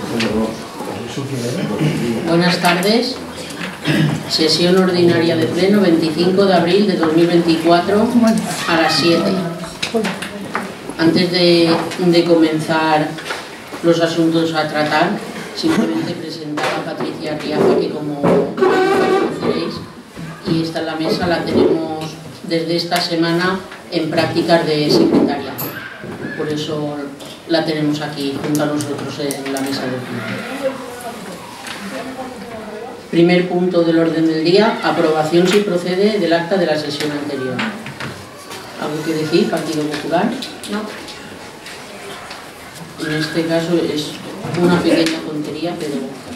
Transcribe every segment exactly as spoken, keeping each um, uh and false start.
Buenas tardes. Sesión ordinaria de pleno veinticinco de abril de dos mil veinticuatro a las siete. Antes de, de comenzar los asuntos a tratar, simplemente presentar a Patricia Riaza, que como conoceréis, y esta en la mesa la tenemos desde esta semana en prácticas de secretaria. Por eso la tenemos aquí junto a nosotros en la mesa del pleno. Primer punto del orden del día, aprobación si procede del acta de la sesión anterior. ¿Algo que decir, Partido Popular? No. En este caso es una pequeña tontería, pero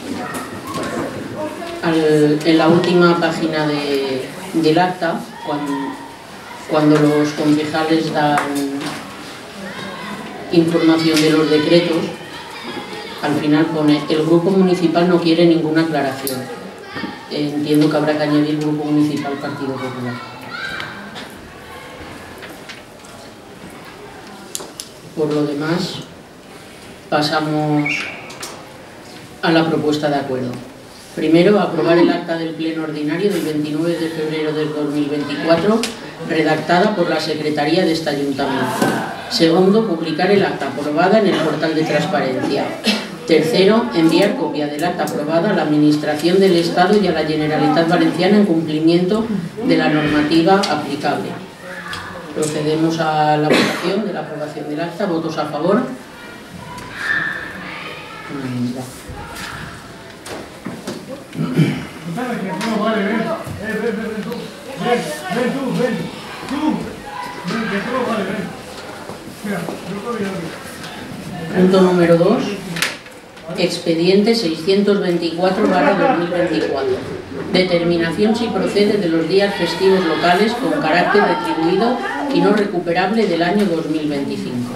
al, en la última página de, del acta, cuando, cuando los concejales dan información de los decretos, al final pone: el grupo municipal no quiere ninguna aclaración. Entiendo que habrá que añadir Grupo Municipal Partido Popular. Por lo demás, pasamos a la propuesta de acuerdo. Primero, aprobar el acta del pleno ordinario del veintinueve de febrero del dos mil veinticuatro, redactada por la Secretaría de este Ayuntamiento. Segundo, publicar el acta aprobada en el portal de transparencia. Tercero, enviar copia del acta aprobada a la Administración del Estado y a la Generalitat Valenciana en cumplimiento de la normativa aplicable. Procedemos a la votación de la aprobación del acta. ¿Votos a favor? Punto número dos. Expediente seiscientos veinticuatro barra dos mil veinticuatro. Determinación si procede de los días festivos locales con carácter retribuido y no recuperable del año dos mil veinticinco.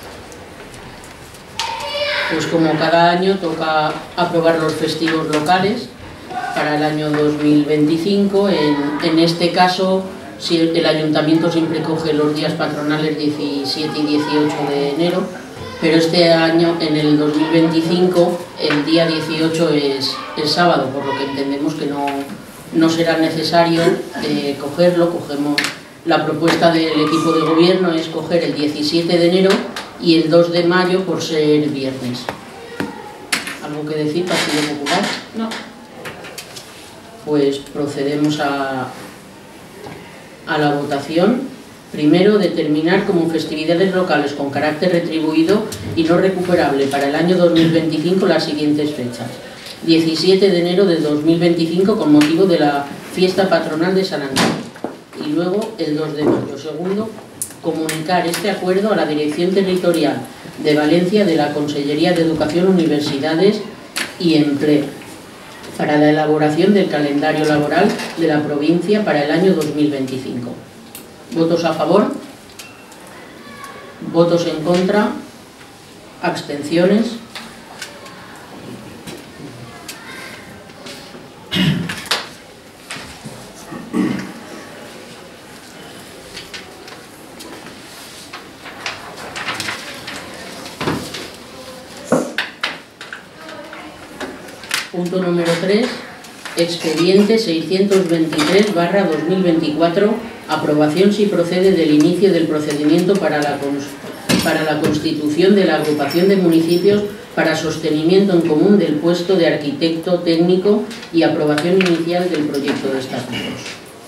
Pues como cada año toca aprobar los festivos locales para el año dos mil veinticinco. En, en este caso, si el, el ayuntamiento siempre coge los días patronales diecisiete y dieciocho de enero, pero este año, en el dos mil veinticinco, el día dieciocho es el sábado, por lo que entendemos que no, no será necesario eh, cogerlo. Cogemos la propuesta del equipo de gobierno, es coger el diecisiete de enero y el dos de mayo por ser viernes. ¿Algo que decir, Partido Popular? No. Pues procedemos a, a la votación. Primero, determinar como festividades locales con carácter retribuido y no recuperable para el año dos mil veinticinco las siguientes fechas. diecisiete de enero de dos mil veinticinco con motivo de la fiesta patronal de San Antonio. Y luego el dos de mayo. Segundo, comunicar este acuerdo a la Dirección Territorial de Valencia de la Consellería de Educación, Universidades y Empleo para la elaboración del calendario laboral de la provincia para el año dos mil veinticinco. ¿Votos a favor? ¿Votos en contra? ¿Abstenciones? Punto número tres. Expediente seiscientos veintitrés barra dos mil veinticuatro. Aprobación si procede del inicio del procedimiento para la, para la constitución de la agrupación de municipios para sostenimiento en común del puesto de arquitecto técnico y aprobación inicial del proyecto de estatutos.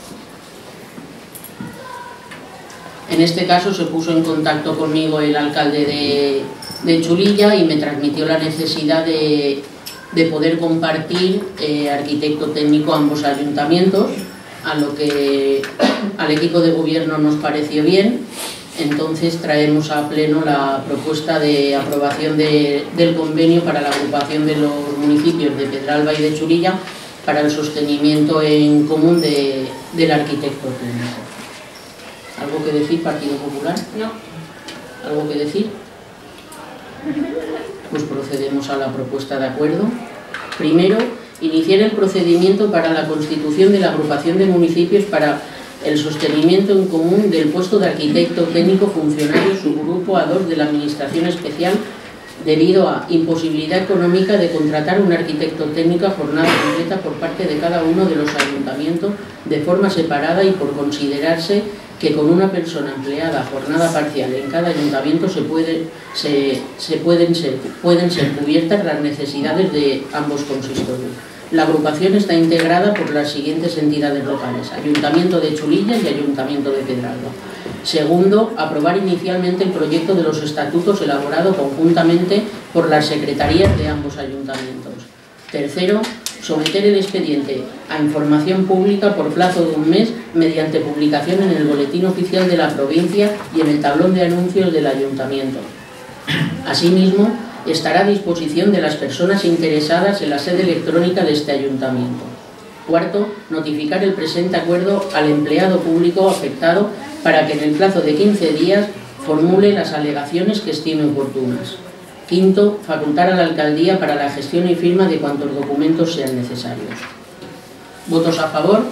En este caso se puso en contacto conmigo el alcalde de, de Chulilla y me transmitió la necesidad de, de poder compartir eh, arquitecto técnico a ambos ayuntamientos, a lo que al equipo de gobierno nos pareció bien. Entonces traemos a pleno la propuesta de aprobación de, del convenio para la agrupación de los municipios de Pedralba y de Chulilla para el sostenimiento en común de, del arquitecto técnico. ¿Algo que decir, Partido Popular? No. ¿Algo que decir? Pues procedemos a la propuesta de acuerdo. Primero, iniciar el procedimiento para la constitución de la agrupación de municipios para el sostenimiento en común del puesto de arquitecto técnico funcionario subgrupo A dos de la Administración Especial debido a imposibilidad económica de contratar un arquitecto técnico a jornada completa por parte de cada uno de los ayuntamientos de forma separada y por considerarse que con una persona empleada a jornada parcial en cada ayuntamiento se, puede, se, se pueden, ser, pueden ser cubiertas las necesidades de ambos consistorios. La agrupación está integrada por las siguientes entidades locales: Ayuntamiento de Chulillas y Ayuntamiento de Pedralba. Segundo, aprobar inicialmente el proyecto de los estatutos elaborado conjuntamente por las secretarías de ambos ayuntamientos. Tercero, someter el expediente a información pública por plazo de un mes mediante publicación en el Boletín Oficial de la provincia y en el tablón de anuncios del ayuntamiento. Asimismo, estará a disposición de las personas interesadas en la sede electrónica de este ayuntamiento. Cuarto, notificar el presente acuerdo al empleado público afectado para que en el plazo de quince días formule las alegaciones que estime oportunas. Quinto, facultar a la alcaldía para la gestión y firma de cuantos documentos sean necesarios. ¿Votos a favor?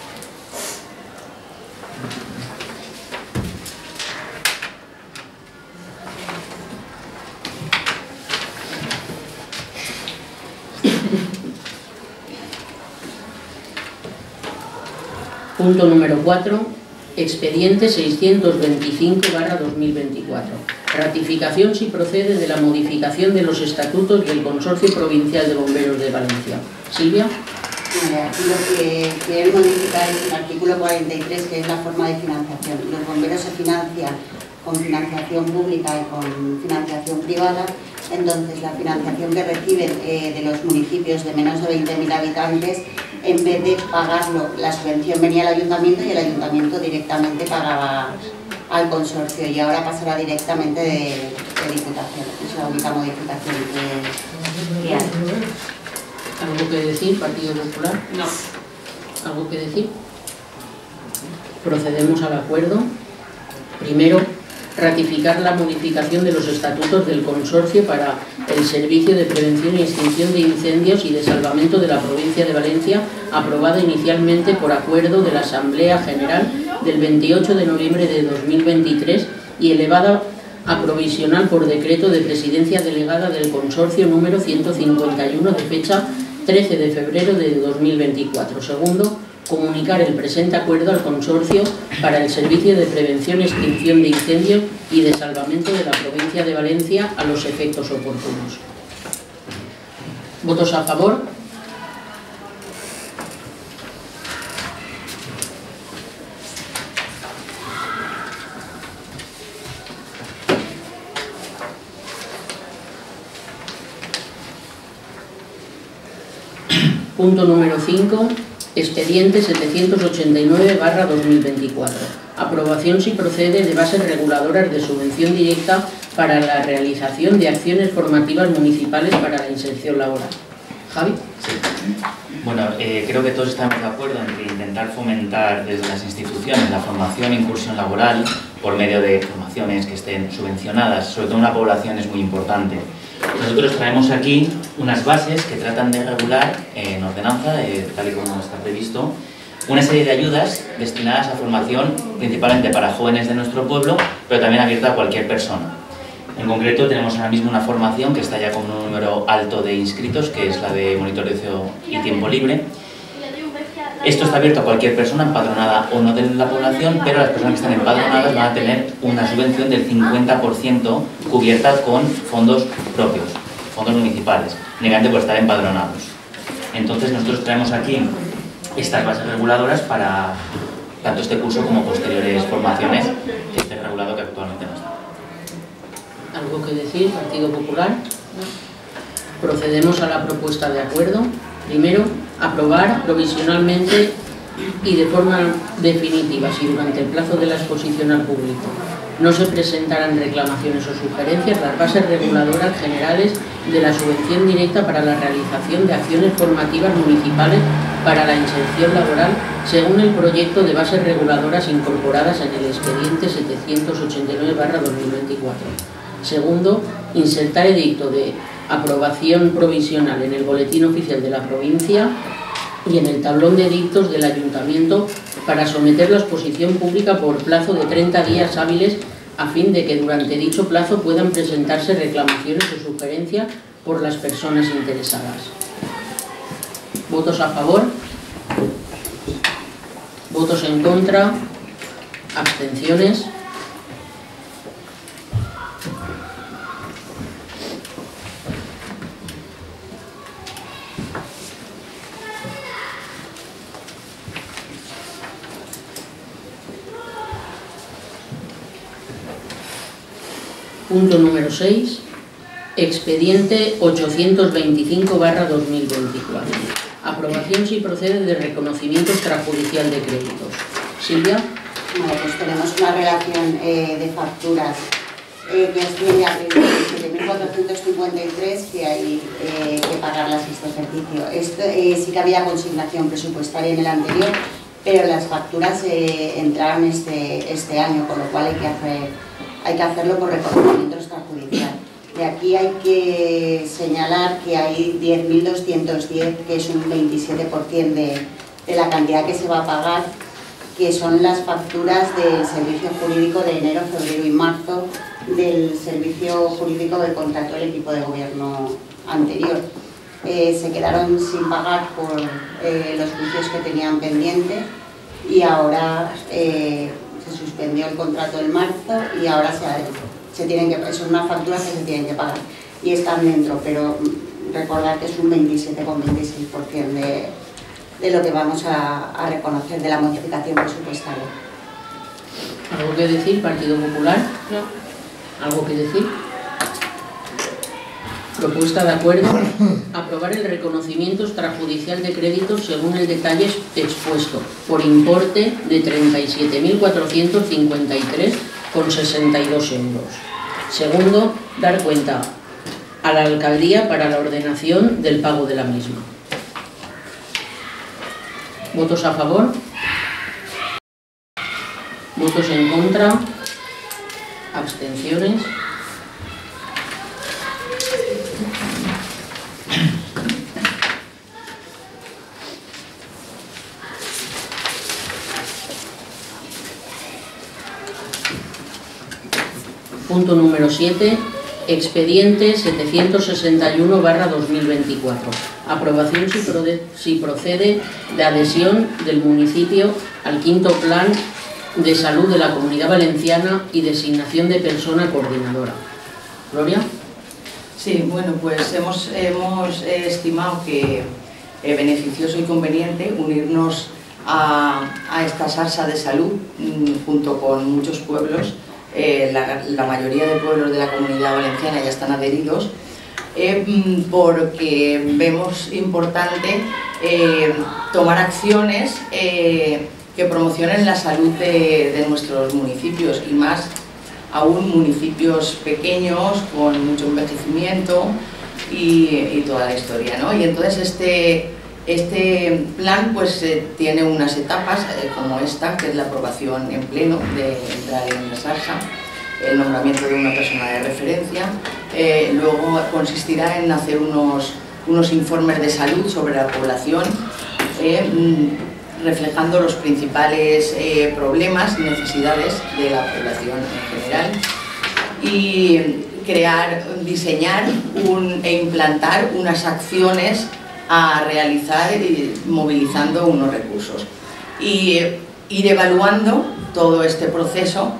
Punto número cuatro. Expediente seiscientos veinticinco barra dos mil veinticuatro. Ratificación, si procede, de la modificación de los estatutos del Consorcio Provincial de Bomberos de Valencia. Silvia. Vale, aquí lo que quieren modificar es el artículo cuarenta y tres, que es la forma de financiación. Los bomberos se financian con financiación pública y con financiación privada. Entonces, la financiación que reciben eh, de los municipios de menos de veinte mil habitantes, en vez de pagarlo, la subvención venía al ayuntamiento y el ayuntamiento directamente pagaba al consorcio, y ahora pasará directamente de, de diputación. Es la única modificación que, que hay. ¿Algo que decir, Partido Popular? No. ¿Algo que decir? Procedemos al acuerdo. Primero, ratificar la modificación de los estatutos del consorcio para el Servicio de Prevención y Extinción de Incendios y de Salvamento de la Provincia de Valencia, aprobada inicialmente por acuerdo de la Asamblea General del veintiocho de noviembre de dos mil veintitrés y elevada a provisional por decreto de presidencia delegada del consorcio número ciento cincuenta y uno de fecha trece de febrero de dos mil veinticuatro. Segundo, comunicar el presente acuerdo al consorcio para el Servicio de Prevención y Extinción de Incendios y de Salvamento de la Provincia de Valencia a los efectos oportunos. ¿Votos a favor? Punto número cinco. Expediente setecientos ochenta y nueve barra dos mil veinticuatro. Aprobación, si procede, de bases reguladoras de subvención directa para la realización de acciones formativas municipales para la inserción laboral. Javi. Sí. Bueno, eh, creo que todos estamos de acuerdo en que intentar fomentar desde las instituciones la formación e incursión laboral por medio de formaciones que estén subvencionadas, sobre todo en la población, es muy importante. Nosotros traemos aquí unas bases que tratan de regular eh, en ordenanza, eh, tal y como está previsto, una serie de ayudas destinadas a formación principalmente para jóvenes de nuestro pueblo, pero también abierta a cualquier persona. En concreto, tenemos ahora mismo una formación que está ya con un número alto de inscritos, que es la de monitoreo y tiempo libre. Esto está abierto a cualquier persona empadronada o no de la población, pero las personas que están empadronadas van a tener una subvención del cincuenta por ciento cubierta con fondos propios, fondos municipales, únicamente por estar empadronados. Entonces nosotros traemos aquí estas bases reguladoras para tanto este curso como posteriores formaciones, que esté regulado que actualmente no está. ¿Algo que decir, Partido Popular? Procedemos a la propuesta de acuerdo. Primero, aprobar provisionalmente y de forma definitiva, si durante el plazo de la exposición al público no se presentarán reclamaciones o sugerencias, las bases reguladoras generales de la subvención directa para la realización de acciones formativas municipales para la inserción laboral, según el proyecto de bases reguladoras incorporadas en el expediente setecientos ochenta y nueve barra dos mil veinticuatro. Segundo, insertar edicto de aprobación provisional en el Boletín Oficial de la provincia y en el tablón de edictos del Ayuntamiento para someter la exposición pública por plazo de treinta días hábiles a fin de que durante dicho plazo puedan presentarse reclamaciones o sugerencias por las personas interesadas. ¿Votos a favor? ¿Votos en contra? ¿Abstenciones? Punto número seis. Expediente ochocientos veinticinco barra dos mil veinticuatro. Aprobación si procede de reconocimiento extrajudicial de créditos. Silvia. Bueno, pues tenemos una relación eh, de facturas eh, que asciende a veintisiete mil cuatrocientos cincuenta y tres que hay eh, que pagarlas este ejercicio. Esto eh, sí que había consignación presupuestaria en el anterior, pero las facturas eh, entraron este, este año, con lo cual hay que, hacer, hay que hacerlo por reconocimiento extrajudicial. De aquí hay que señalar que hay diez mil doscientos diez, que es un veintisiete por ciento de, de la cantidad que se va a pagar, que son las facturas del servicio jurídico de enero, febrero y marzo del servicio jurídico que contrató el equipo de gobierno anterior. Eh, se quedaron sin pagar por eh, los juicios que tenían pendiente y ahora eh, se suspendió el contrato en marzo y ahora se ha Se tienen que, son unas facturas que se tienen que pagar y están dentro, pero recordad que es un veintisiete coma veintiséis por ciento de, de lo que vamos a, a reconocer de la modificación presupuestaria. ¿Algo que decir, Partido Popular? No. ¿Algo que decir? Propuesta de acuerdo. Aprobar el reconocimiento extrajudicial de créditos según el detalle expuesto, por importe de treinta y siete mil cuatrocientos cincuenta y tres con sesenta y dos euros. Segundo, dar cuenta a la alcaldía para la ordenación del pago de la misma. ¿Votos a favor? ¿Votos en contra? ¿Abstenciones? Punto número siete. Expediente setecientos sesenta y uno barra dos mil veinticuatro. Aprobación si, prode, si procede de adhesión del municipio al quinto plan de salud de la Comunidad Valenciana y designación de persona coordinadora. Gloria. Sí, bueno, pues hemos, hemos estimado que es beneficioso y conveniente unirnos a, a esta salsa de salud junto con muchos pueblos. Eh, la, la mayoría de pueblos de la Comunidad Valenciana ya están adheridos, eh, porque vemos importante eh, tomar acciones eh, que promocionen la salud de, de nuestros municipios y más aún municipios pequeños con mucho envejecimiento y, y toda la historia, ¿no? Y entonces este, este plan pues eh, tiene unas etapas eh, como esta, que es la aprobación en pleno de entrar en la salsa, el nombramiento de una persona de referencia, eh, luego consistirá en hacer unos, unos informes de salud sobre la población, eh, reflejando los principales eh, problemas y necesidades de la población en general, y crear, diseñar un, e implantar unas acciones a realizar movilizando unos recursos y ir evaluando todo este proceso,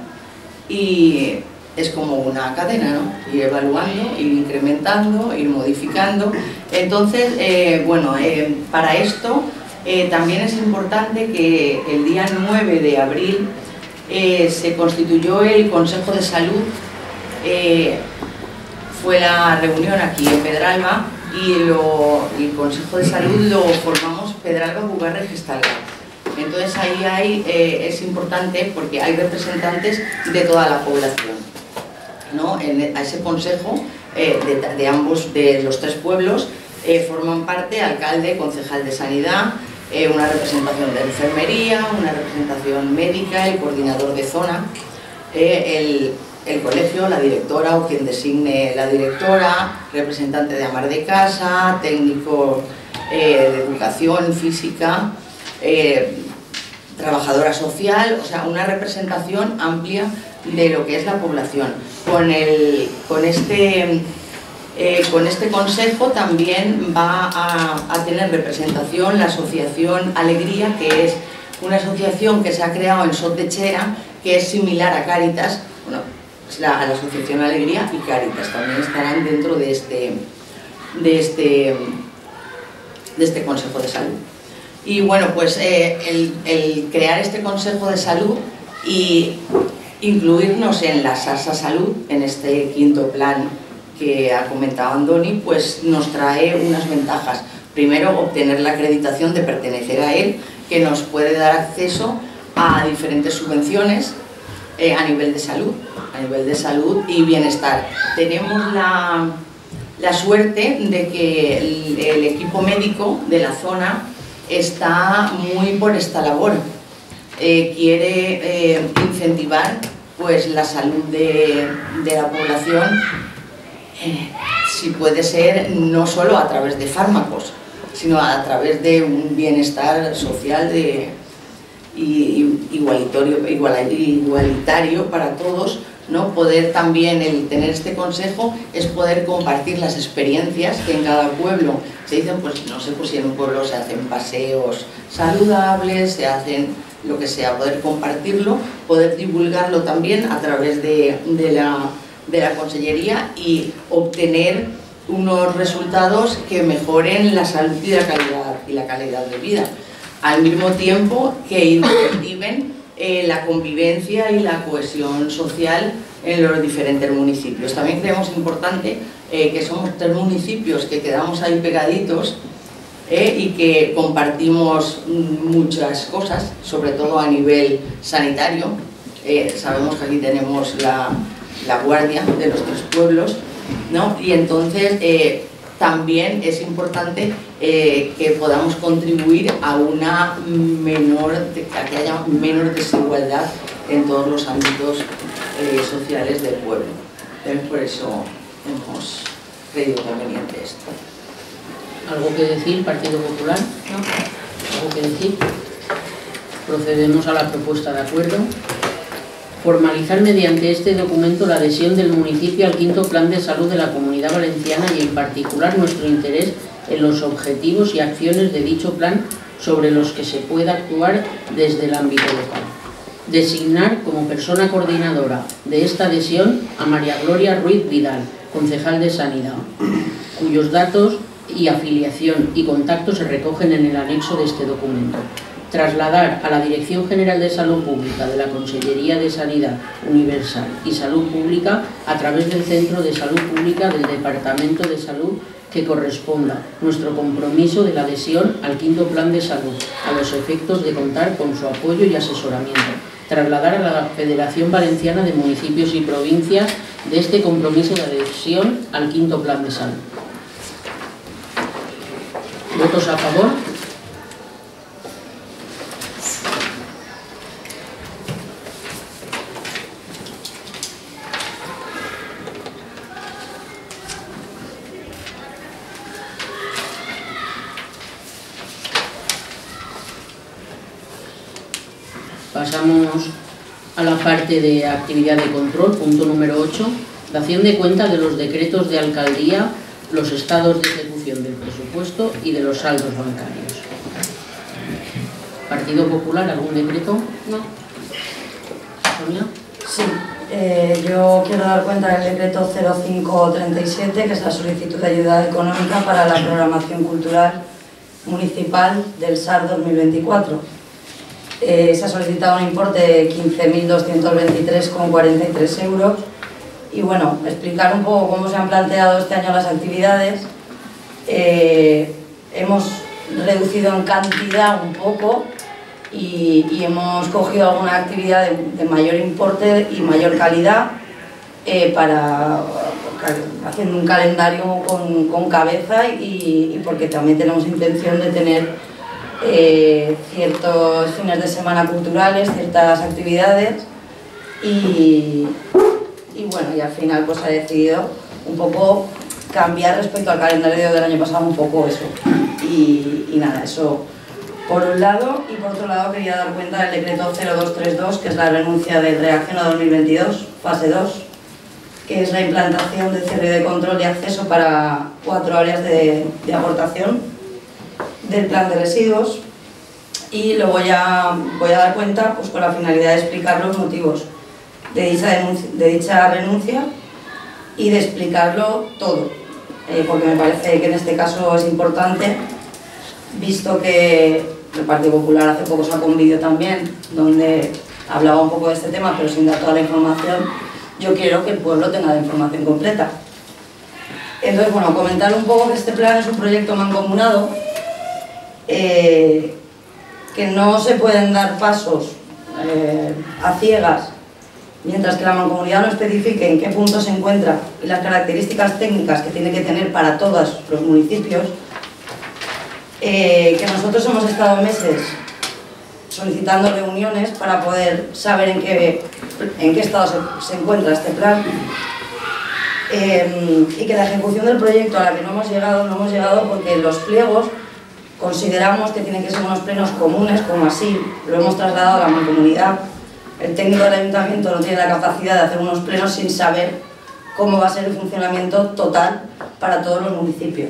y es como una cadena, ¿no? Ir evaluando, ir incrementando, ir modificando. Entonces, eh, bueno, eh, para esto eh, también es importante que el día nueve de abril eh, se constituyó el Consejo de Salud, eh, fue la reunión aquí en Pedralba, y lo, el Consejo de Salud lo formamos Pedralba, Bugarra y Gestalgar. Entonces ahí hay, eh, es importante porque hay representantes de toda la población, ¿no? En, a ese consejo eh, de, de ambos, de los tres pueblos, eh, forman parte alcalde, concejal de sanidad, eh, una representación de enfermería, una representación médica, el coordinador de zona, eh, el, el colegio, la directora o quien designe la directora, representante de amar de casa, técnico eh, de educación física, eh, trabajadora social, o sea, una representación amplia de lo que es la población. Con, el, con, este, eh, con este consejo también va a, a tener representación la asociación Alegría, que es una asociación que se ha creado en Sot de Chera, que es similar a Cáritas. Bueno, la, a la asociación Alegría y Cáritas también estarán dentro de este, de este, de este Consejo de Salud. Y bueno, pues eh, el, el crear este Consejo de Salud y incluirnos en la Sarsa Salud, en este quinto plan que ha comentado Andoni, pues nos trae unas ventajas. Primero, obtener la acreditación de pertenecer a él, que nos puede dar acceso a diferentes subvenciones eh, a nivel de salud, a nivel de salud y bienestar. Tenemos la, la suerte de que el, el equipo médico de la zona está muy por esta labor. Eh, quiere eh, incentivar pues, la salud de, de la población, eh, si puede ser no solo a través de fármacos, sino a través de un bienestar social de, y, igualitario, igualitario para todos, ¿no? Poder también, el tener este consejo, es poder compartir las experiencias que en cada pueblo se dicen, pues no sé, pues si en un pueblo se hacen paseos saludables, se hacen lo que sea, poder compartirlo, poder divulgarlo también a través de, de, la, de la consellería y obtener unos resultados que mejoren la salud y la calidad, y la calidad de vida, al mismo tiempo que incentiven eh, la convivencia y la cohesión social en los diferentes municipios. También creemos importante eh, que somos tres municipios que quedamos ahí pegaditos eh, y que compartimos muchas cosas, sobre todo a nivel sanitario. Eh, sabemos que aquí tenemos la, la guardia de los tres pueblos, ¿no? Y entonces eh, también es importante eh, que podamos contribuir a una menor, a que haya menor desigualdad en todos los ámbitos eh, sociales del pueblo. Entonces, por eso hemos creído conveniente esto. ¿Algo que decir, Partido Popular? ¿No? ¿Algo que decir? Procedemos a la propuesta de acuerdo. Formalizar mediante este documento la adhesión del municipio al quinto Plan de Salud de la Comunidad Valenciana y en particular nuestro interés en los objetivos y acciones de dicho plan sobre los que se pueda actuar desde el ámbito local. Designar como persona coordinadora de esta adhesión a María Gloria Ruiz Vidal, concejal de Sanidad, cuyos datos y afiliación y contactos se recogen en el anexo de este documento. Trasladar a la Dirección General de Salud Pública de la Consellería de Sanidad Universal y Salud Pública a través del Centro de Salud Pública del Departamento de Salud que corresponda nuestro compromiso de la adhesión al quinto Plan de Salud a los efectos de contar con su apoyo y asesoramiento. Trasladar a la Federación Valenciana de Municipios y Provincias de este compromiso de adhesión al quinto Plan de Salud. ¿Votos a favor? Pasamos a la parte de actividad de control, punto número ocho, dación de cuenta de los decretos de alcaldía, los estados de ejecución del presupuesto y de los saldos bancarios. ¿Partido Popular, algún decreto? No. ¿Sonia? Sí, eh, yo quiero dar cuenta del decreto cero cinco treinta y siete, que es la solicitud de ayuda económica para la programación cultural municipal del S A R dos mil veinticuatro. Eh, se ha solicitado un importe de quince mil doscientos veintitrés coma cuarenta y tres euros y bueno, explicar un poco cómo se han planteado este año las actividades. Eh, hemos reducido en cantidad un poco y, y hemos cogido alguna actividad de, de mayor importe y mayor calidad eh, para haciendo un calendario con, con cabeza y, y porque también tenemos intención de tener Eh, ciertos fines de semana culturales, ciertas actividades y, y bueno, y al final pues ha decidido un poco cambiar respecto al calendario del año pasado un poco eso y, y nada, eso por un lado, y por otro lado quería dar cuenta del decreto cero dos treinta y dos, que es la renuncia de Reacción a dos mil veintidós, fase dos, que es la implantación de cierre de control y acceso para cuatro áreas de, de aportación del plan de residuos, y lo voy a, voy a dar cuenta pues, con la finalidad de explicar los motivos de dicha, denuncia, de dicha renuncia y de explicarlo todo, eh, porque me parece que en este caso es importante, visto que el Partido Popular hace poco sacó un vídeo también donde hablaba un poco de este tema pero sin dar toda la información. Yo quiero que el pueblo tenga la información completa. Entonces, bueno, comentar un poco que este plan es un proyecto mancomunado, eh, que no se pueden dar pasos eh, a ciegas mientras que la mancomunidad no especifique en qué punto se encuentra y las características técnicas que tiene que tener para todos los municipios. Eh, que nosotros hemos estado meses solicitando reuniones para poder saber en qué, en qué estado se, se encuentra este plan, eh, y que la ejecución del proyecto a la que no hemos llegado, no hemos llegado porque los pliegos consideramos que tienen que ser unos plenos comunes, como así lo hemos trasladado a la mancomunidad. El técnico del ayuntamiento no tiene la capacidad de hacer unos plenos sin saber cómo va a ser el funcionamiento total para todos los municipios.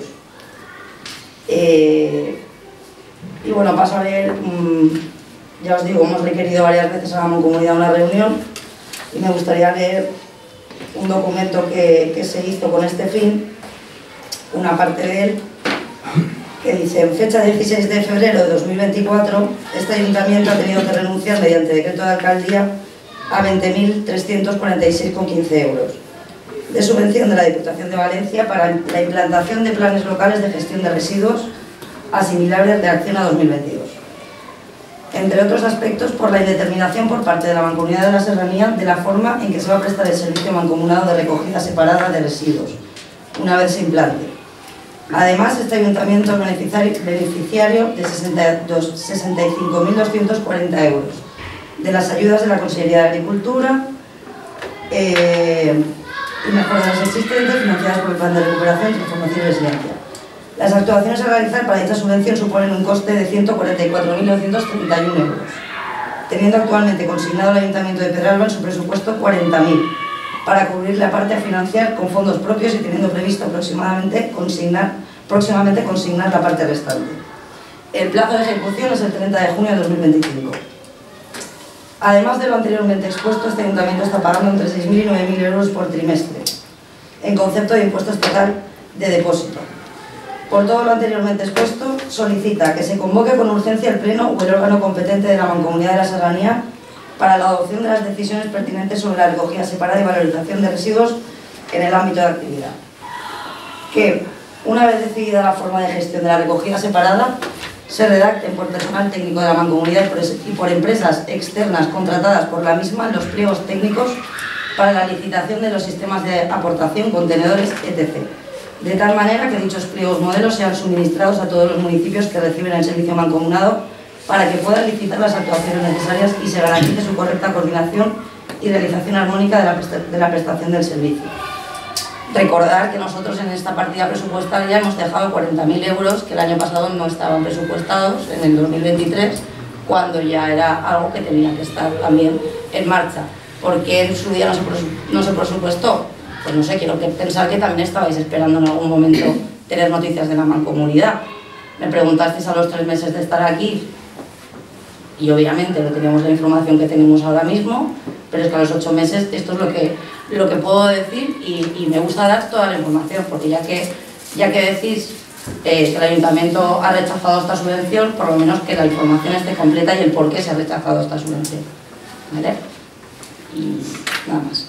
Eh, y bueno, paso a leer, mmm, ya os digo, hemos requerido varias veces a la mancomunidad una reunión y me gustaría leer un documento que, que se hizo con este fin, una parte de él, que dice: en fecha dieciséis de febrero de dos mil veinticuatro, este ayuntamiento ha tenido que renunciar mediante decreto de alcaldía a veinte mil trescientos cuarenta y seis coma quince euros de subvención de la Diputación de Valencia para la implantación de planes locales de gestión de residuos asimilables de Reacción a dos mil veintidós. Entre otros aspectos, por la indeterminación por parte de la Mancomunidad de la Serranía de la forma en que se va a prestar el servicio mancomunado de recogida separada de residuos, una vez se implante. Además, este ayuntamiento es beneficiario de sesenta y cinco mil doscientos cuarenta euros de las ayudas de la Consellería de Agricultura eh, y mejoras existentes financiadas por el Plan de Recuperación, Transformación y Resiliencia. Las actuaciones a realizar para dicha subvención suponen un coste de ciento cuarenta y cuatro mil novecientos treinta y uno euros, teniendo actualmente consignado el Ayuntamiento de Pedralba en su presupuesto cuarenta mil, para cubrir la parte a financiar con fondos propios y teniendo previsto aproximadamente consignar, próximamente consignar la parte restante. El plazo de ejecución es el treinta de junio de dos mil veinticinco. Además de lo anteriormente expuesto, este ayuntamiento está pagando entre seis mil y nueve mil euros por trimestre, en concepto de impuesto estatal de depósito. Por todo lo anteriormente expuesto, solicita que se convoque con urgencia el Pleno o el órgano competente de la Mancomunidad de la Serranía para la adopción de las decisiones pertinentes sobre la recogida separada y valorización de residuos en el ámbito de actividad. Que, una vez decidida la forma de gestión de la recogida separada, se redacten por personal técnico de la Mancomunidad y por empresas externas contratadas por la misma los pliegos técnicos para la licitación de los sistemas de aportación, contenedores, etcétera. De tal manera que dichos pliegos modelos sean suministrados a todos los municipios que reciben el servicio mancomunado para que puedan licitar las actuaciones necesarias y se garantice su correcta coordinación y realización armónica de la, de la prestación del servicio. Recordar que nosotros en esta partida presupuestaria hemos dejado cuarenta mil euros que el año pasado no estaban presupuestados en el dos mil veintitrés, cuando ya era algo que tenía que estar también en marcha. ¿Por qué en su día no se, no se presupuestó? Pues no sé, quiero que pensar que también estabais esperando en algún momento tener noticias de la mancomunidad. Me preguntasteis a los tres meses de estar aquí y obviamente no teníamos la información que tenemos ahora mismo, pero es que a los ocho meses esto es lo que, lo que puedo decir y, y me gusta dar toda la información, porque ya que, ya que decís eh, que el ayuntamiento ha rechazado esta subvención, por lo menos que la información esté completa y el por qué se ha rechazado esta subvención. ¿Vale? Y nada más.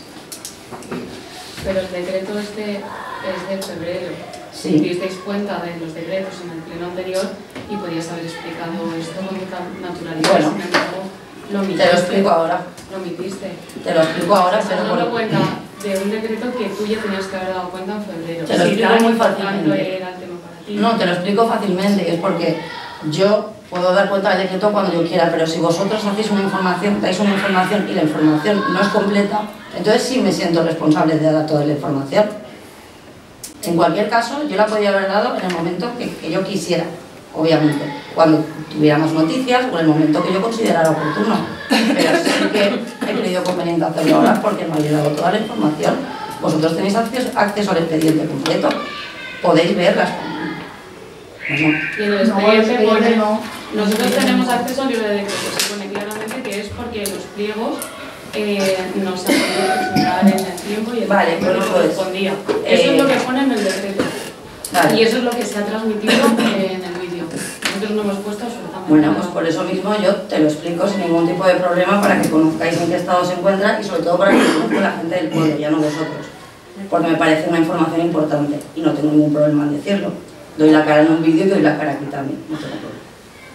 Pero el decreto este es de febrero. Sí. ¿Disteis cuenta de los decretos en el pleno anterior y podías haber explicado esto con naturalidad? Bueno, sin embargo, lo omitiste. Te lo explico ahora. Lo omitiste. Te lo explico ahora, o sea, pero... dando cuenta de un decreto que tú ya tenías que haber dado cuenta en febrero. Te lo si explico tan muy importante fácilmente. era el tema para ti. No, te lo explico fácilmente, es porque yo puedo dar cuenta del decreto cuando yo quiera, pero si vosotros hacéis una información, dais una información y la información no es completa, entonces sí me siento responsable de dar toda la información. En cualquier caso, yo la podía haber dado en el momento que, que yo quisiera, obviamente, cuando tuviéramos noticias o en el momento que yo considerara oportuno. Pero sí que he creído conveniente hacerlo ahora porque no ha llegado toda la información. Vosotros tenéis acceso, acceso al expediente completo, podéis verlas. Pues no. Y en el expediente pone, nosotros tenemos acceso al libro de decretos, se pone claramente que es porque los pliegos eh, nos han podido presentar en el tiempo y el vale, tiempo pues que correspondía. Eh, eso es lo que pone en el decreto. Vale. Y eso es lo que se ha transmitido en el vídeo. Nosotros no hemos puesto absolutamente Bueno, nada. pues por eso mismo yo te lo explico sin ningún tipo de problema para que conozcáis en qué estado se encuentra y sobre todo para que conozca la gente del pueblo, ya no vosotros. Porque me parece una información importante y no tengo ningún problema en decirlo. Doy la cara en un vídeo y doy la cara aquí también, no tengo problema.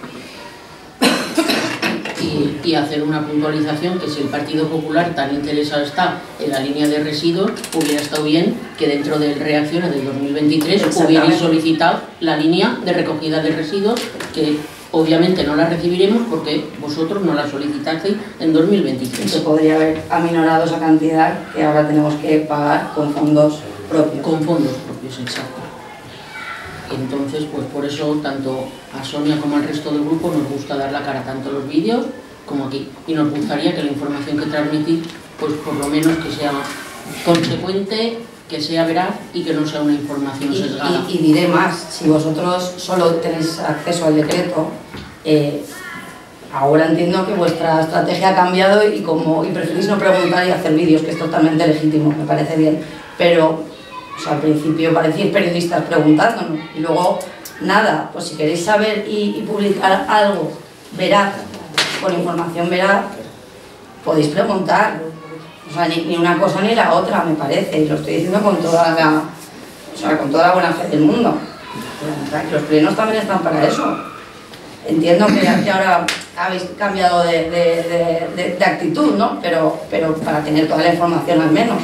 Y, y hacer una puntualización que si el Partido Popular tan interesado está en la línea de residuos, hubiera estado bien que dentro del Reacciona del dos mil veintitrés hubierais solicitado la línea de recogida de residuos, que obviamente no la recibiremos porque vosotros no la solicitasteis en dos mil veintitrés. Se podría haber aminorado esa cantidad que ahora tenemos que pagar con fondos propios. Con fondos propios, exacto. Entonces, pues por eso, tanto a Sonia como al resto del grupo nos gusta dar la cara tanto en los vídeos como aquí. Y nos gustaría que la información que transmitís, pues por lo menos que sea consecuente, que sea veraz y que no sea una información sesgada. Y, y, y diré más, si vosotros solo tenéis acceso al decreto, eh, ahora entiendo que vuestra estrategia ha cambiado y, como, y preferís no preguntar y hacer vídeos, que es totalmente legítimo, me parece bien, pero o sea, al principio parecíais periodistas preguntándonos y luego nada, pues si queréis saber y, y publicar algo veraz, con información veraz, podéis preguntar. O sea, ni, ni una cosa ni la otra, me parece, y lo estoy diciendo con toda la, o sea, con toda la buena fe del mundo. Los plenos también están para eso. Entiendo que, que ahora habéis cambiado de, de, de, de actitud, ¿no? Pero, pero para tener toda la información al menos.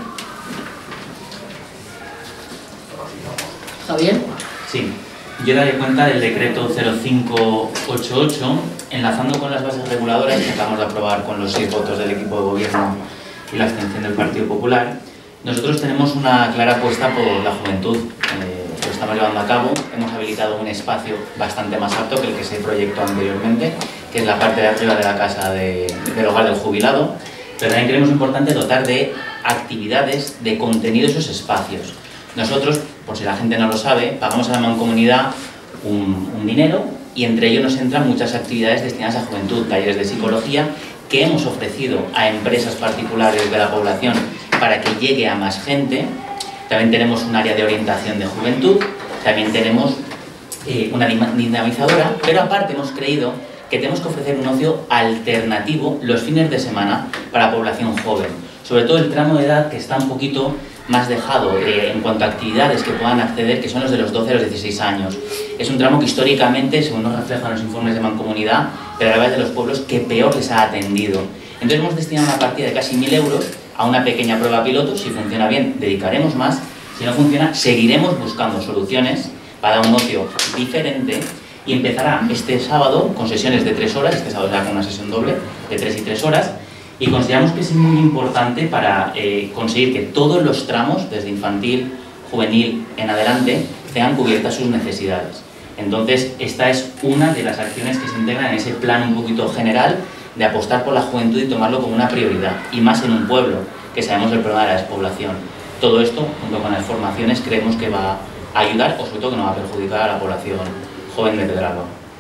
Javier. Sí, yo daré cuenta del decreto cero cinco ocho ocho, enlazando con las bases reguladoras que acabamos de aprobar con los seis votos del equipo de gobierno y la abstención del Partido Popular. Nosotros tenemos una clara apuesta por la juventud, eh, lo estamos llevando a cabo. Hemos habilitado un espacio bastante más alto que el que se proyectó anteriormente, que es la parte de arriba de la casa de, del hogar del jubilado, pero también creemos importante dotar de actividades, de contenido esos espacios. Nosotros, por si la gente no lo sabe, pagamos a la Mancomunidad un, un dinero y entre ellos nos entran muchas actividades destinadas a juventud, talleres de psicología que hemos ofrecido a empresas particulares de la población para que llegue a más gente. También tenemos un área de orientación de juventud, también tenemos eh, una dinamizadora, pero aparte hemos creído que tenemos que ofrecer un ocio alternativo los fines de semana para la población joven, sobre todo el tramo de edad que está un poquito más dejado eh, en cuanto a actividades que puedan acceder, que son los de los doce a los dieciséis años. Es un tramo que históricamente, según nos reflejan los informes de Mancomunidad, pero a de los pueblos que peor les ha atendido. Entonces hemos destinado una partida de casi mil euros a una pequeña prueba piloto. Si funciona bien, dedicaremos más. Si no funciona, seguiremos buscando soluciones para un ocio diferente y empezará este sábado con sesiones de tres horas, este sábado será con una sesión doble de tres y tres horas, y consideramos que es muy importante para eh, conseguir que todos los tramos, desde infantil, juvenil en adelante, tengan cubiertas sus necesidades. Entonces, esta es una de las acciones que se integran en ese plan un poquito general de apostar por la juventud y tomarlo como una prioridad, y más en un pueblo, que sabemos el problema de la despoblación. Todo esto, junto con las formaciones, creemos que va a ayudar, o sobre todo que no va a perjudicar a la población joven de Pedralba.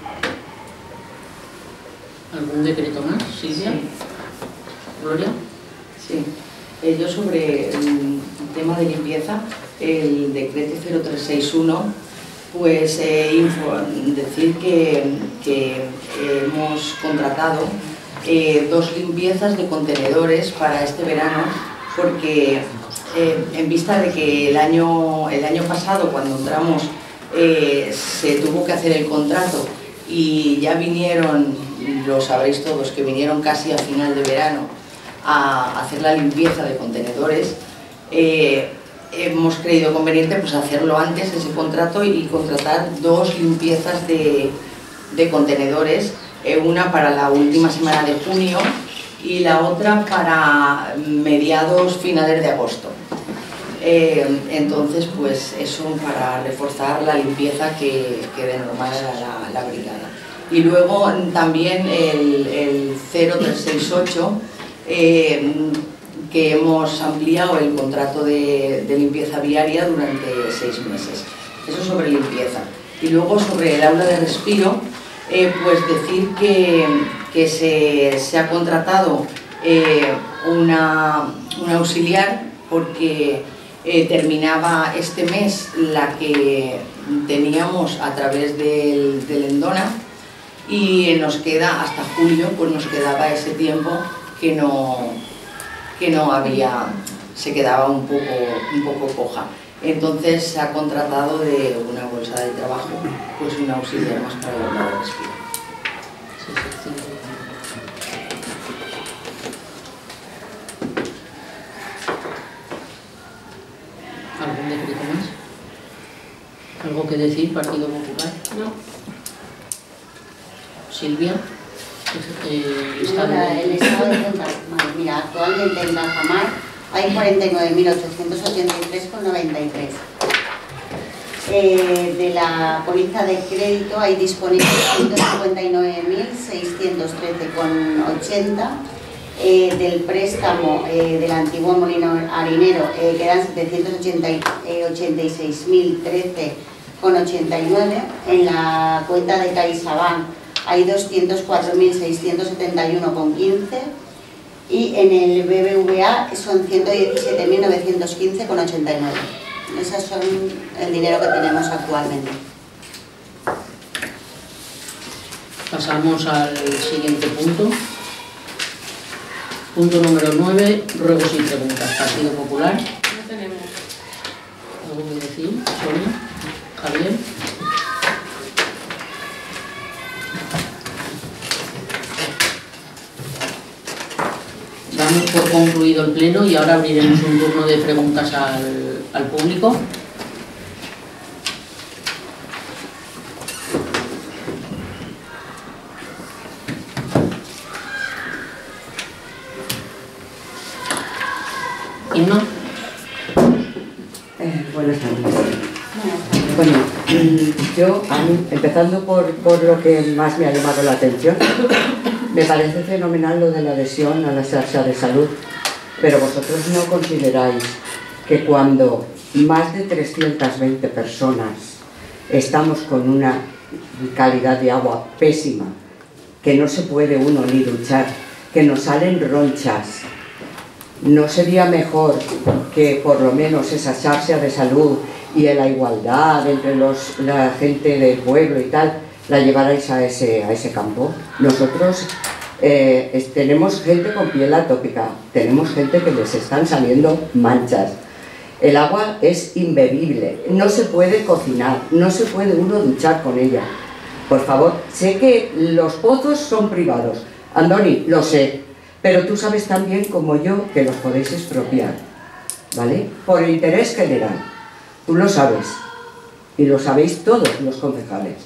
¿Algún decreto más, Silvia? Sí. ¿Gloria? Sí. Eh, yo sobre el tema de limpieza, el decreto cero tres seis uno, pues eh, info, decir que, que hemos contratado eh, dos limpiezas de contenedores para este verano, porque eh, en vista de que el año, el año pasado, cuando entramos, eh, se tuvo que hacer el contrato y ya vinieron, lo sabréis todos, que vinieron casi a final de verano a hacer la limpieza de contenedores, eh, hemos creído conveniente pues hacerlo antes ese contrato y contratar dos limpiezas de, de contenedores, eh, una para la última semana de junio y la otra para mediados finales de agosto. Eh, entonces, pues eso para reforzar la limpieza que, que de normal era la, la brigada. Y luego también el, el cero tres seis ocho, eh, que hemos ampliado el contrato de, de limpieza viaria durante seis meses. Eso sobre limpieza. Y luego sobre el aula de respiro, eh, pues decir que, que se, se ha contratado eh, una, una auxiliar porque eh, terminaba este mes la que teníamos a través del, del Endona y nos queda hasta julio, pues nos quedaba ese tiempo que no, que no había, se quedaba un poco, un poco coja. Entonces se ha contratado de una bolsa de trabajo pues un auxiliar más para el aula de respiro. ¿Algún decreto más? ¿Algo que decir, Partido Popular? No. Silvia, eh, el estado Mira, el de... estado de cuenta. Vale, mira, actualmente en la FAMAR hay cuarenta y nueve mil ochocientos ochenta y tres con noventa y tres. Eh, de la póliza de crédito hay disponibles ciento cincuenta y nueve mil seiscientos trece con ochenta. Eh, del préstamo eh, del antiguo molino harinero eh, quedan setecientos ochenta y seis mil trece con ochenta y nueve. En la cuenta de CaixaBank hay doscientos cuatro mil seiscientos setenta y uno con quince y en el B B V A son ciento diecisiete mil novecientos quince con ochenta y nueve. Esos son el dinero que tenemos actualmente. Pasamos al siguiente punto. Punto número nueve, ruegos y preguntas. Partido Popular. No tenemos. ¿Algo que decir? Sonia, Javier. Damos por concluido el pleno y ahora abriremos un turno de preguntas al, al público. Inma. Eh, buenas tardes. Bueno, yo, a mí, empezando por, por lo que más me ha llamado la atención, me parece fenomenal lo de la adhesión a la xarxa de salud, pero vosotros no consideráis que cuando más de trescientas veinte personas estamos con una calidad de agua pésima, que no se puede uno ni duchar, que nos salen ronchas, ¿no sería mejor que por lo menos esa xarxa de salud y la igualdad entre los, la gente del pueblo y tal, la llevarais a ese, a ese campo? Nosotros eh, es, tenemos gente con piel atópica, tenemos gente que les están saliendo manchas. El agua es imbebible, no se puede cocinar, no se puede uno duchar con ella. Por favor, sé que los pozos son privados, Andoni, lo sé, pero tú sabes tan bien como yo que los podéis expropiar, ¿vale? Por el interés general, tú lo sabes, y lo sabéis todos los concejales.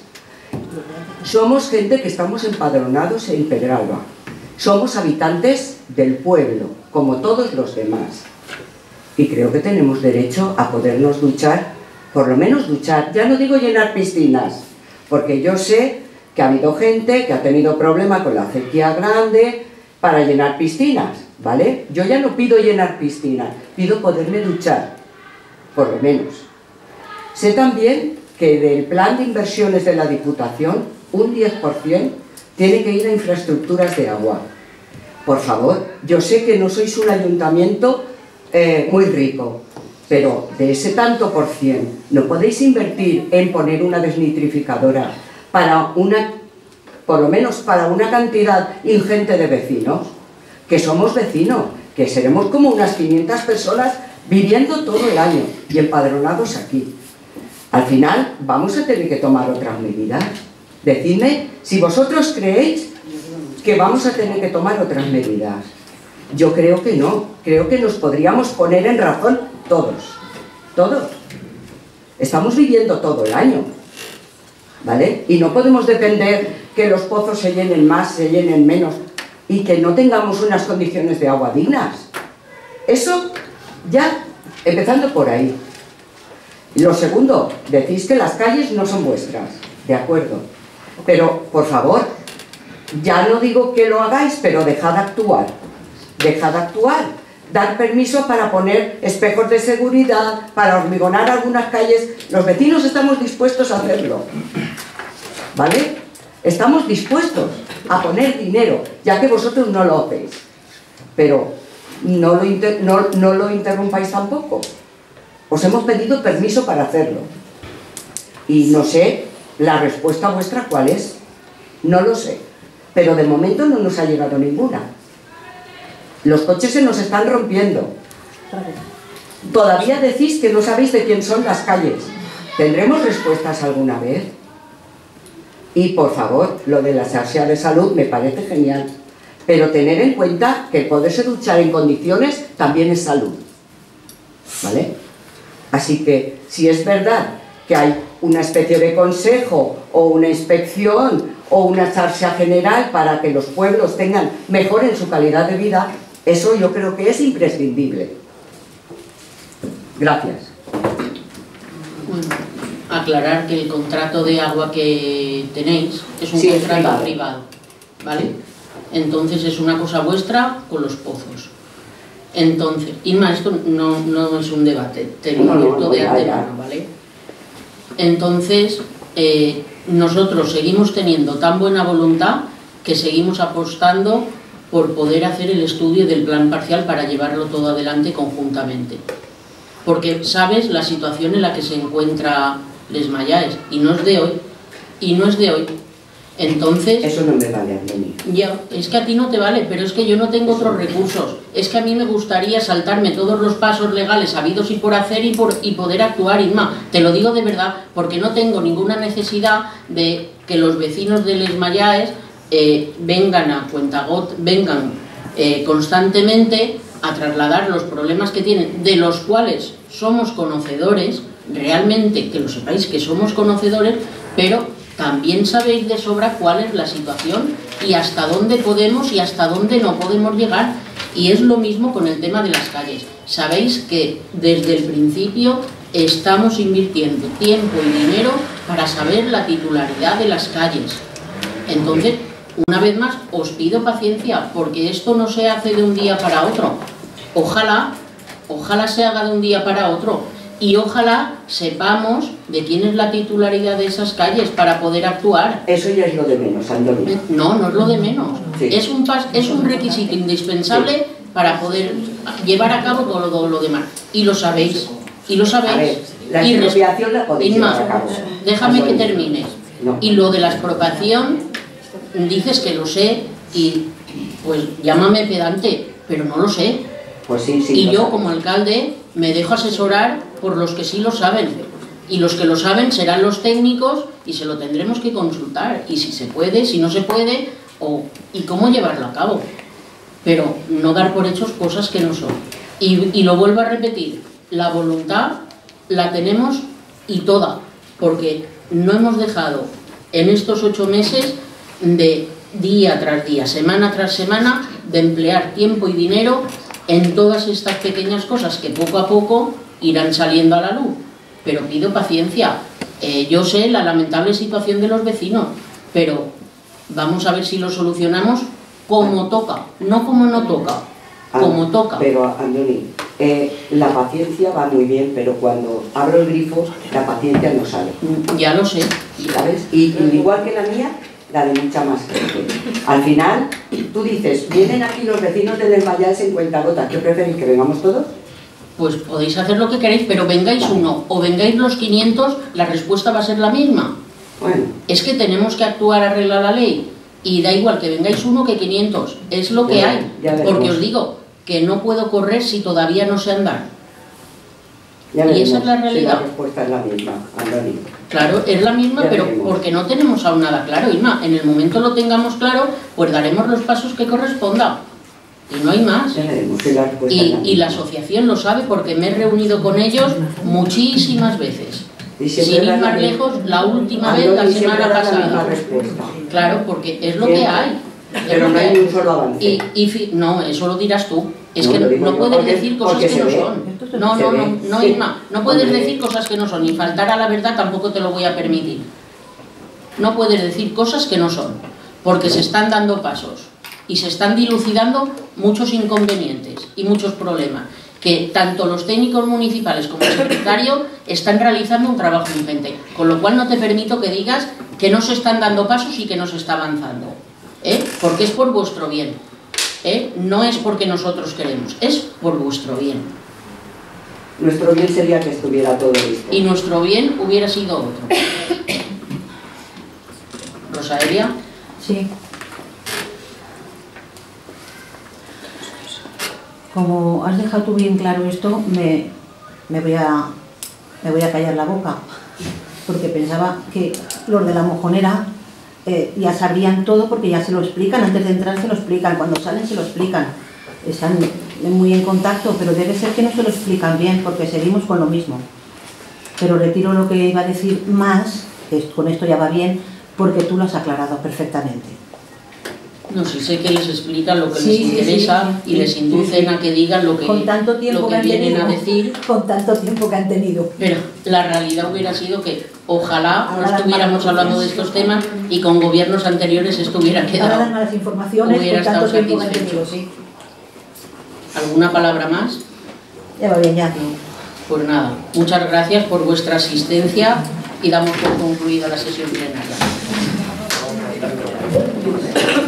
Somos gente que estamos empadronados en Pedralba, somos habitantes del pueblo, como todos los demás, y creo que tenemos derecho a podernos duchar, por lo menos duchar, ya no digo llenar piscinas, porque yo sé que ha habido gente que ha tenido problema con la acequia grande para llenar piscinas, ¿vale? Yo ya no pido llenar piscinas, pido poderme duchar, por lo menos. Sé también que del plan de inversiones de la Diputación, un diez por ciento tiene que ir a infraestructuras de agua. Por favor, yo sé que no sois un ayuntamiento eh, muy rico, pero de ese tanto por cien, ¿no podéis invertir en poner una desnitrificadora para una, por lo menos para una cantidad ingente de vecinos? Que somos vecinos, que seremos como unas quinientas personas viviendo todo el año y empadronados aquí. Al final vamos a tener que tomar otras medidas. Decidme si vosotros creéis que vamos a tener que tomar otras medidas. Yo creo que no, creo que nos podríamos poner en razón todos, todos. Estamos viviendo todo el año, ¿vale? Y no podemos depender que los pozos se llenen más, se llenen menos y que no tengamos unas condiciones de agua dignas. Eso ya Empezando por ahí. Lo segundo, decís que las calles no son vuestras, de acuerdo. Pero, por favor, ya no digo que lo hagáis, pero dejad actuar. Dejad actuar. Dar permiso para poner espejos de seguridad, para hormigonar algunas calles. Los vecinos estamos dispuestos a hacerlo. ¿Vale? Estamos dispuestos a poner dinero, ya que vosotros no lo hacéis. Pero no lo, inter no, no lo interrumpáis tampoco. Os hemos pedido permiso para hacerlo. Y no sé la respuesta vuestra cuál es. No lo sé. Pero de momento no nos ha llegado ninguna. Los coches se nos están rompiendo. Todavía decís que no sabéis de quién son las calles. ¿Tendremos respuestas alguna vez? Y por favor, lo de la xarxa de salud me parece genial. Pero tener en cuenta que el poderse duchar en condiciones también es salud. ¿Vale? Así que, si es verdad que hay una especie de consejo o una inspección o una xarxa general para que los pueblos tengan mejoren su calidad de vida, eso yo creo que es imprescindible. Gracias. Bueno, aclarar que el contrato de agua que tenéis es un Sí, es contrato privado. privado, ¿vale? Entonces es una cosa vuestra con los pozos. Entonces, Inma, esto no, no es un debate, te lo No, no, advierto no, de ya, ya. antemano, ¿vale? Entonces, eh, nosotros seguimos teniendo tan buena voluntad que seguimos apostando por poder hacer el estudio del plan parcial para llevarlo todo adelante conjuntamente. Porque sabes la situación en la que se encuentra Les Mayáes, y no es de hoy, y no es de hoy. Entonces, Eso no me vale a mí. ya, es que a ti no te vale, pero es que yo no tengo otros recursos. Es que a mí me gustaría saltarme todos los pasos legales habidos y por hacer y, por, y poder actuar, Inma. Te lo digo de verdad, porque no tengo ninguna necesidad de que los vecinos de Les Mayáes eh, vengan a Cuentagot, vengan eh, constantemente a trasladar los problemas que tienen, de los cuales somos conocedores, realmente, que lo sepáis que somos conocedores, pero también sabéis de sobra cuál es la situación y hasta dónde podemos y hasta dónde no podemos llegar. Y es lo mismo con el tema de las calles. Sabéis que desde el principio estamos invirtiendo tiempo y dinero para saber la titularidad de las calles. Entonces, una vez más, os pido paciencia, porque esto no se hace de un día para otro. Ojalá, ojalá se haga de un día para otro. Y ojalá sepamos de quién es la titularidad de esas calles para poder actuar. Eso ya es lo de menos, Andoni. No, no es lo de menos. Sí. Es, un pas, es un requisito indispensable sí. para poder llevar a cabo todo, todo lo demás. Y lo sabéis. Y lo sabéis. A ver, la y expropiación la podéis Inma, llevar a cabo. déjame que termine. No. Y lo de la expropiación, dices que lo sé y pues llámame pedante, pero no lo sé. Pues sí, sí. Y yo sabe. como alcalde me dejo asesorar por los que sí lo saben, y los que lo saben serán los técnicos y se lo tendremos que consultar, y si se puede, si no se puede, o, y cómo llevarlo a cabo, pero no dar por hechos cosas que no son. Y, y lo vuelvo a repetir, la voluntad la tenemos y toda, porque no hemos dejado en estos ocho meses de día tras día, semana tras semana, de emplear tiempo y dinero en todas estas pequeñas cosas que poco a poco irán saliendo a la luz. Pero pido paciencia. Eh, yo sé la lamentable situación de los vecinos, pero vamos a ver si lo solucionamos como toca, no como no toca, como Ah, toca. Pero, Andoni, eh, la paciencia va muy bien, pero cuando abro el grifo, la paciencia no sale. Ya lo sé. ¿Sabes? Y, y igual que la mía, la de mucha más gente. Al final, tú dices, vienen aquí los vecinos de Les Mayáes en Cuentagotas, ¿qué preferís, que vengamos todos? Pues podéis hacer lo que queréis, pero vengáis uno o vengáis los quinientos, la respuesta va a ser la misma. Bueno, Es que tenemos que actuar, arreglar la ley, y da igual que vengáis uno que quinientos, es lo que Ya, hay, ya veremos. porque os digo que no puedo correr si todavía no sé andar. ya Y veremos esa es la si realidad. la respuesta es la misma, Andoni. Claro, es la misma, Ya pero veremos. porque no tenemos aún nada claro, Inma. En el momento lo tengamos claro, pues daremos los pasos que corresponda. Y no hay más. Ya veremos si la respuesta es Y, la y la misma. asociación lo sabe porque me he reunido con ellos muchísimas veces. Y siempre Sin da ir la más misma- lejos, la última Andoni vez, la siempre semana da la misma pasada. respuesta. Claro, porque es lo Siempre. que hay. Pero no hay ni un solo avance. Y, y, no, eso lo dirás tú. Es no, que no puedes porque, decir cosas que no ve. son. No, no, no, no, Irma, no puedes Hombre. decir cosas que no son. Y faltar a la verdad tampoco te lo voy a permitir. No puedes decir cosas que no son. Porque se están dando pasos. Y se están dilucidando muchos inconvenientes y muchos problemas. Que tanto los técnicos municipales como el secretario están realizando un trabajo ingente. Con lo cual no te permito que digas que no se están dando pasos y que no se está avanzando. ¿Eh? Porque es por vuestro bien. ¿Eh? No es porque nosotros queremos, es por vuestro bien. Nuestro bien sería que estuviera todo listo. Y nuestro bien hubiera sido otro. Rosaelia. Sí. Como has dejado tú bien claro esto, me, me, voy a, me voy a callar la boca, porque pensaba que los de la mojonera eh, ya sabrían todo, porque ya se lo explican, antes de entrar se lo explican, cuando salen se lo explican, están muy en contacto, pero debe ser que no se lo explican bien, porque seguimos con lo mismo. Pero retiro lo que iba a decir más, que con esto ya va bien, porque tú lo has aclarado perfectamente. No sé, sé que les explican lo que Sí, les sí, interesa sí, sí, y les sí, inducen sí. a que digan lo que, Con tanto tiempo lo que que han vienen tenido, a decir. Con tanto tiempo que han tenido. Pero la realidad hubiera sido que ojalá no Ahora las estuviéramos malas hablando de estos temas y con gobiernos anteriores estuviera Ahora quedado. las malas informaciones, hubiera con tanto estado tiempo que han satisfecho. tenido, sí. ¿Alguna palabra más? Ya va bien, ya. Pues nada, muchas gracias por vuestra asistencia y damos por concluida la sesión plenaria.